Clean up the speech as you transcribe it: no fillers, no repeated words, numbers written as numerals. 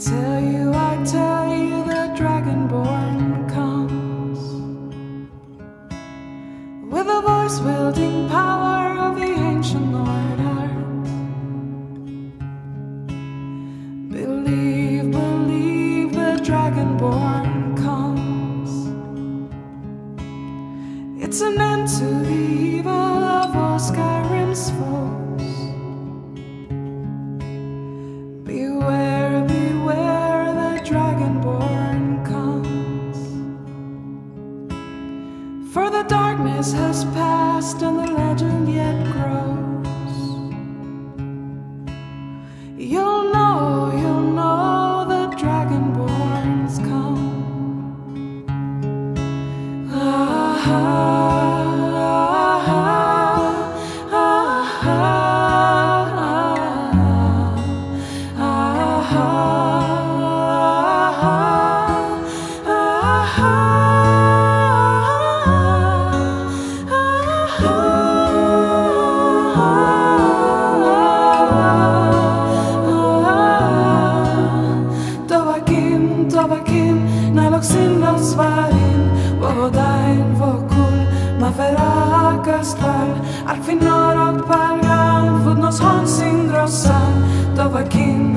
I tell you, the Dragonborn comes with a voice wielding power of the ancient order. Believe, believe, the Dragonborn comes. It's an end to the evil of all Skyrim's foes. Beware, beware, the Dragonborn comes. For the darkness has passed and the legend yet grows. You'll know the Dragonborns come. Naloksinnos varin, vodain vokul, maferakas val, arfinor og pargan, fudnos honsin grossan, Dovahkiin.